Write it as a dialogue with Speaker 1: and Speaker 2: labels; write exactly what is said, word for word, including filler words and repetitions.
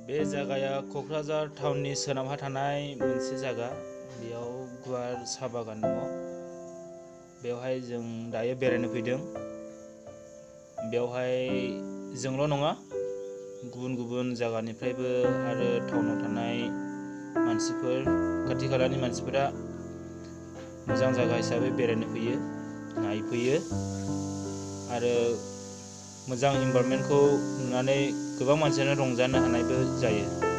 Speaker 1: बे जायगाया क'क्राझार टाउननि सोनाबहा थानाय मोनसे जायगा। बेयाव गुवार साहा बागान दङ। बेवहाय जों दायो बेरायनो फैदों। बेवहाय जोंल' नङा, गुबुन गुबुन जायगानिफ्रायबो आरो टाउनाव थानाय मानसिफोर, खाथि खालानि मानसिफोरा मोजां जायगा हिसाबै बेरायनो फैयो, नायफैयो आरो मोजां इनभाइरनमेन्टखौ नुनानै गोबां मानसियानो रंजानो हानायबो जायो।